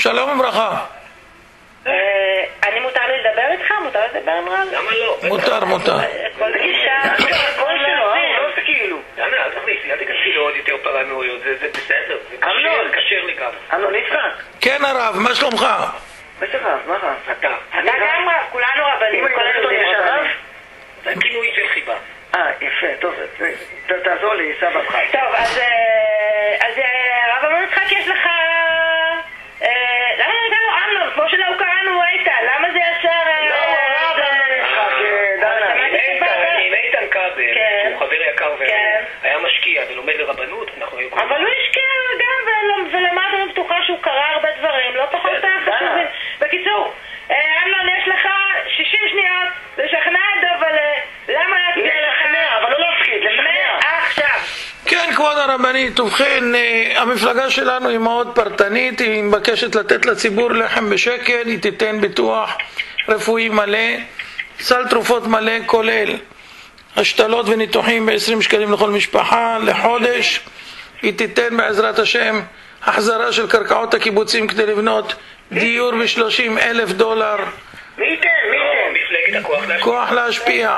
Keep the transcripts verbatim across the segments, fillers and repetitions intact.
שלום וברכה. אני מותר לי לדבר איתך? מותר לדבר עם רב? למה לא? מותר, מותר. כל גישה, כל שלו, לא זה כאילו. דנה, אל תכניסי, אל תכנסי לו עוד יותר פרנויות, זה בסדר, זה קשר, קשר לי גם. אמנון, יצחק. כן הרב, מה שלומך? בסדר, מה רב? אתה. אתה גם רב, כולנו רבנים. אם אני הולכת עוד יש הרב? זה כינוי של חיבה. אה, יפה, טוב, תעזור לי, סבא בחי. טוב, אז הרב אמנון יצחק, יש לך... למה לא הגענו אמנון? כמו שלא קראנו איתן, למה זה ישר... לא, הרב אמנון יצחק, דנה. עם איתן כבל, שהוא חבר יקר והיה משקיע ולומד לרבנות, אנחנו... אבל הוא השקיע גם ולמד לנו בטוחה שהוא קרא הרבה דברים, לא פחות חשובים. בקיצור, אמנון, יש לך שישים שניות לשכנע את דב, אבל למה להצביע לך? לשכנע, אבל לא להפחיד, לשכנע. עכשיו. כן, כבוד הרבנית, ובכן, המפלגה שלנו היא מאוד פרטנית, היא מבקשת לתת לציבור לחם בשקל, היא תיתן ביטוח רפואי מלא, סל תרופות מלא כולל השתלות וניתוחים ב-עשרים שקלים לכל משפחה לחודש, היא תיתן בעזרת השם החזרה של קרקעות הקיבוצים כדי לבנות דיור ב-שלושים אלף דולר. מי ייתן? מי ייתן? מפלגת הכוח להשפיע. כוח להשפיע.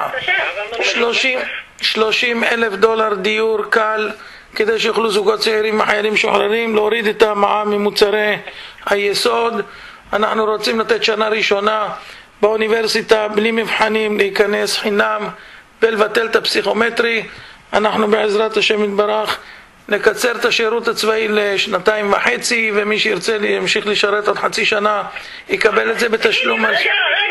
שלושים אלף דולר דיור קל כדי שיוכלו זוגות צעירים וחיילים משוחררים להוריד את המע"מ ממוצרי היסוד. אנחנו רוצים לתת שנה ראשונה באוניברסיטה בלי מבחנים, להיכנס חינם ולבטל את הפסיכומטרי. אנחנו בעזרת השם יתברך נקצר את השירות הצבאי לשנתיים וחצי, ומי שירצה להמשיך לשרת עוד חצי שנה יקבל את זה בתשלום. רגע, רגע,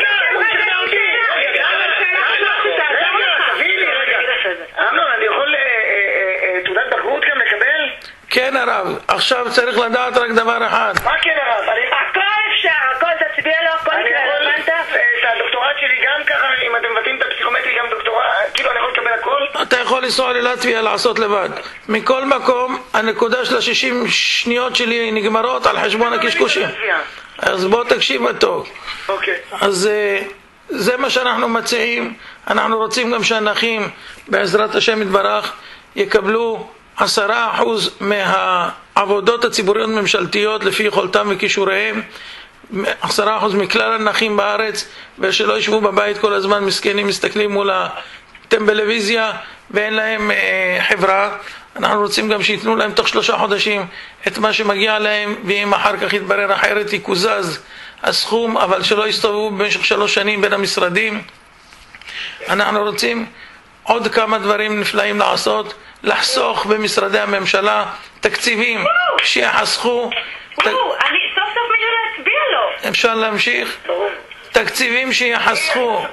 אמנון, אני יכול תעודת בגרות גם לקבל? כן הרב, עכשיו צריך לדעת רק דבר אחד. מה כן הרב? הכל אפשר, הכל תצביע לו, הכל אני יקרה, יכול את הדוקטורט שלי גם ככה, אם אתם מבטאים את הפסיכומטרי גם דוקטורט, כאילו אני יכול לקבל הכל? אתה יכול לנסוע ללטביה לעשות לבד. מכל מקום, הנקודה של ה-שישים שניות שלי נגמרות על חשבון הקשקושים. אז בוא תקשיב טוב. אוקיי. אז זה מה שאנחנו מציעים. אנחנו רוצים גם שהנכים בעזרת השם יתברך יקבלו עשרה אחוז מהעבודות הציבוריות ממשלתיות לפי יכולתם וכישוריהם, עשרה אחוז מכלל הנכים בארץ, ושלא ישבו בבית כל הזמן מסכנים מסתכלים מול הטלוויזיה ואין להם אה, חברה. אנחנו רוצים גם שיתנו להם תוך שלושה חודשים את מה שמגיע להם, ואם אחר כך יתברר אחרת יקוזז הסכום, אבל שלא יסתובבו במשך שלוש שנים בין המשרדים. אנחנו רוצים עוד כמה דברים נפלאים לעשות, לחסוך במשרדי הממשלה תקציבים שיחסכו. אני סוף סוף מישהו להצביע לו. אפשר להמשיך? תקציבים שיחסכו.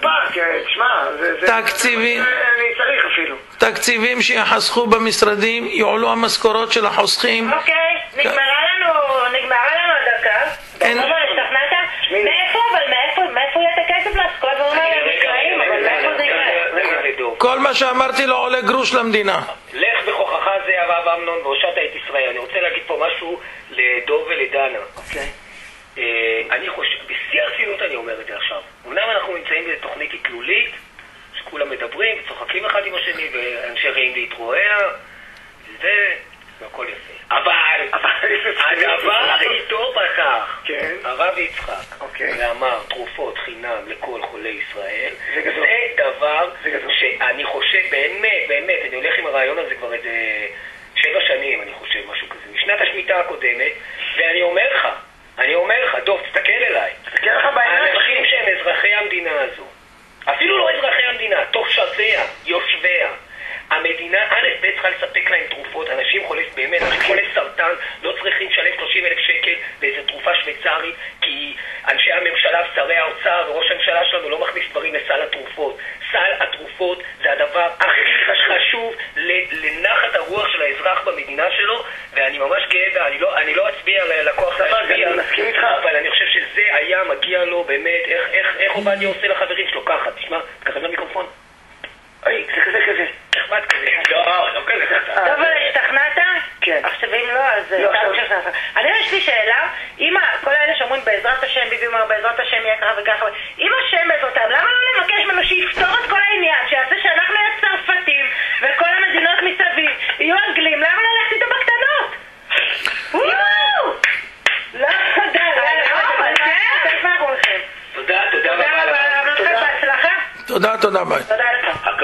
תקציבים. אני צריך אפילו. תקציבים שיחסכו במשרדים, יעלו המשכורות של החוסכים. אוקיי, נגמרה לנו, נגמרה לנו הדקה. אין. השתכנעת? מאיפה, אבל מאיפה, מאיפה יהיה את הכסף לך? כל הדברים האלה נקראים, אבל מאיפה זה יקרה? כל מה שאמרתי לו עולה גרוש למדינה. לך בכוחך זה הרב אמנון והושעת את ישראל. אני רוצה להגיד פה משהו לדוב ולדנה. אוקיי. אני חושב, בשיא הרצינות אני אומר את זה עכשיו. אמנם אנחנו נמצאים בתוכנית כלולית, שכולם מדברים וצוחקים אחד עם השני, ואנשי רעים להתרועע, זה, והכל יפה. אבל, הדבר איתו בכך, הרב יצחק, ואמר תרופות חינם לכל חולי ישראל, זה דבר שאני חושב, באמת, באמת, אני הולך עם הרעיון הזה כבר איזה שבע שנים, אני חושב, משהו כזה, משנת השמיטה הקודמת, ואני אומר לך, אני אומר לך, דוב, תסתכל אליי. תסתכל לך בעיניים. האנשים שהם אזרחי המדינה הזו, אפילו לא אזרחי המדינה, תושביה, יושביה, המדינה, א' ב' צריכה לספק להם תרופות, אנשים חולי, באמת, אנשים חולי סרטן, לא צריכים לשלם שלושים אלף שקל באיזו תרופה שוויצרית, כי אנשי הממשלה ושרי האוצר וראש הממשלה שלנו לא מכניס דברים לסל התרופות. סל התרופות זה הדבר הכי חשוב לנחת הרוח של האזרח במדינה שלו, ואני ממש גאה, ואני לא, אני לא אצביע לכוח להשפיע, אבל אני חושב שזה היה מגיע לו באמת, איך, איך, איך עובדיה עושה לחברים שלו ככה, תשמע, תקרב למיקרופון. אוי, זה כזה כזה. נחמד כזה. לא, לא כזה. טוב, אבל השתכנעת? כן. עכשיו אם לא, אז... אני יש לי שאלה, אם כל האלה שאומרים בעזרת השם, ביבי אומר בעזרת השם יהיה ככה וככה, אם השם בעזרתם, למה לא לבקש ממנו שיפתור את כל העניין, שיעשה שאנחנו נהיה צרפתים וכל המדינות מסביב יהיו אנגלים, למה לא ללכת איתו בקטנות? וואו! לא, די, תודה, תודה, ביי. תודה לך.